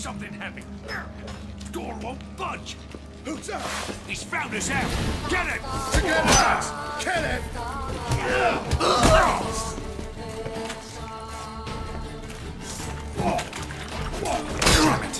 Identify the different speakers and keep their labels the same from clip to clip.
Speaker 1: something heavy. Door won't budge.
Speaker 2: Who's up?
Speaker 1: He's found us out. Get it!
Speaker 2: Forget us! Kill it!
Speaker 1: Damn it!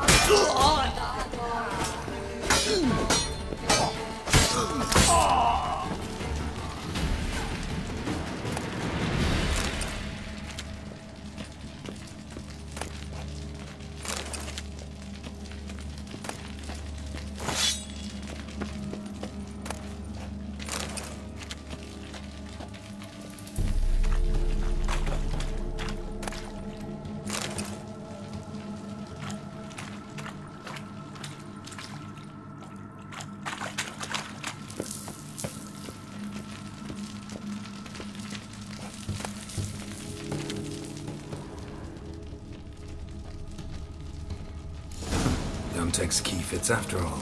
Speaker 3: Takes key fits after all.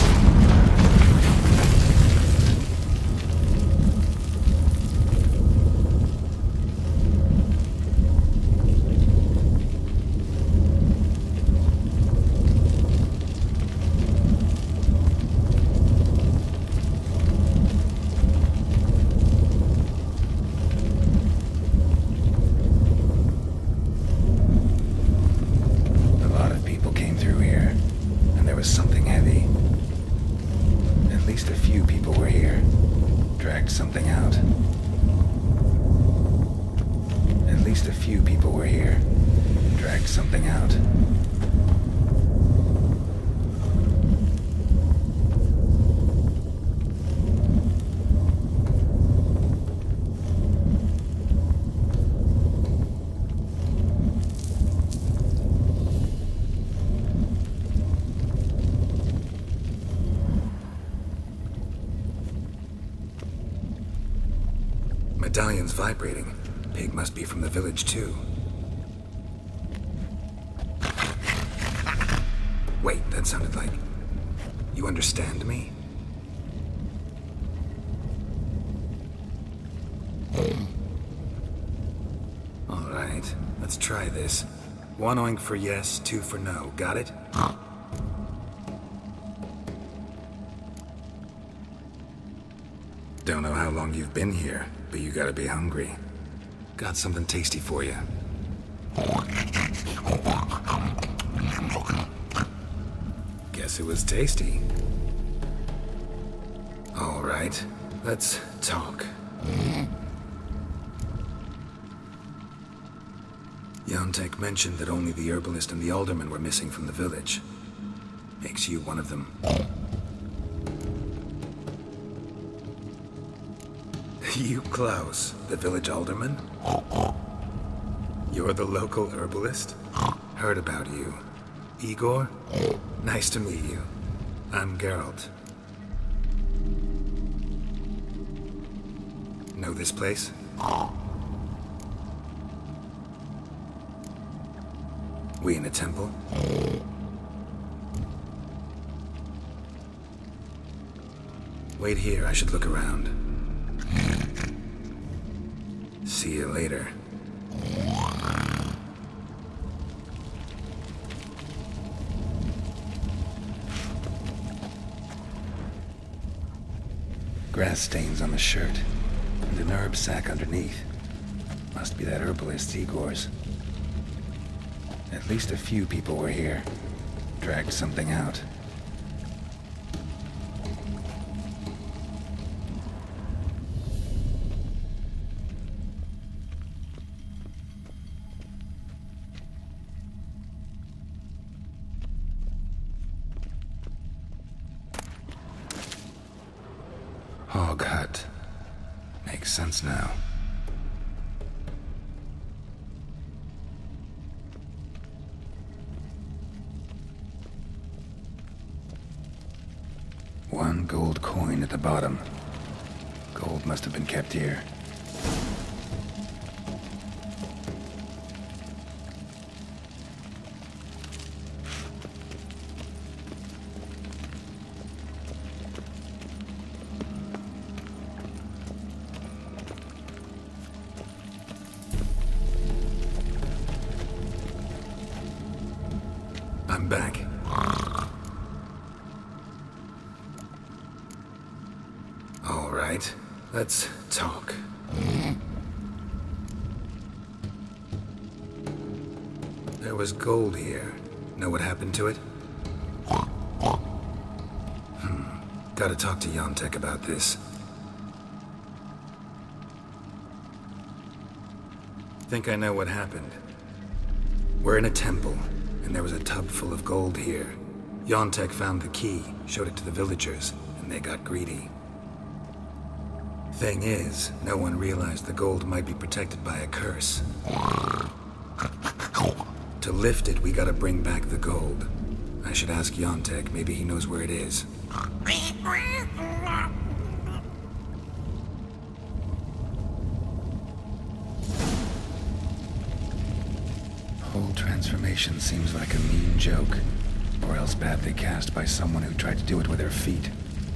Speaker 3: Medallion's vibrating. Pig must be from the village, too. Wait, that sounded like... You understand me? All right, let's try this. 1 oink for yes, 2 for no. Got it? Don't know how long you've been here, but you gotta be hungry. Got something tasty for you. Guess it was tasty. All right, let's talk. Yontek mentioned that only the herbalist and the alderman were missing from the village. Makes you one of them. You, Klaus, the village alderman? You're the local herbalist? Heard about you. Igor? Nice to meet you. I'm Geralt. Know this place? We in a temple? Wait here, I should look around. See you later. Grass stains on the shirt, and an herb sack underneath. Must be that herbalist Igor's. At least a few people were here. Dragged something out. Hog hut. Makes sense now. One gold coin at the bottom. Gold must have been kept here. back. All right, let's talk. There was gold here. Know what happened to it? Gotta talk to Yontek about this. Think I know what happened. We're in a temple, and there was a tub full of gold here. Yontek found the key, showed it to the villagers, and they got greedy. Thing is, no one realized the gold might be protected by a curse. To lift it, we gotta bring back the gold. I should ask Yontek, maybe he knows where it is. Whole transformation seems like a mean joke, or else badly cast by someone who tried to do it with their feet.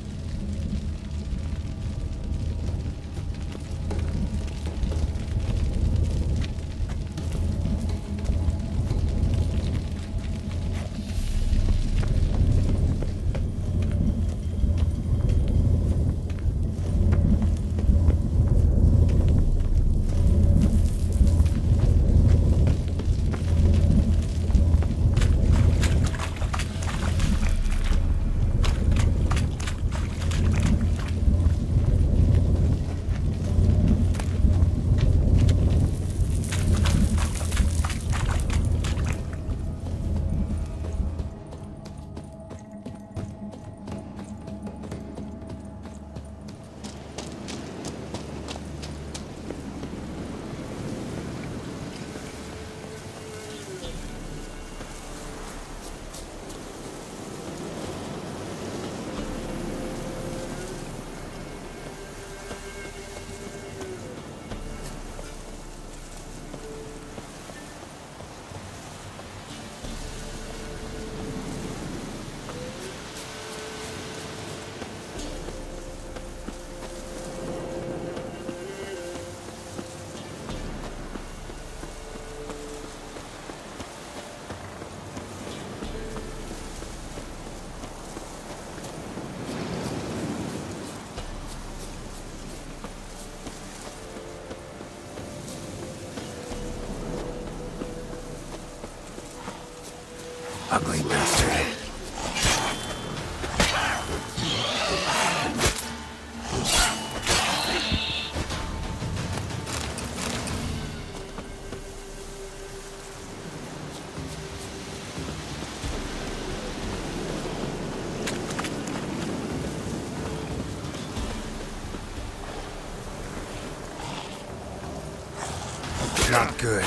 Speaker 3: Ugly bastard. Not good.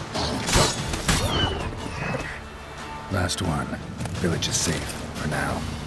Speaker 3: Last one. Village is safe for now.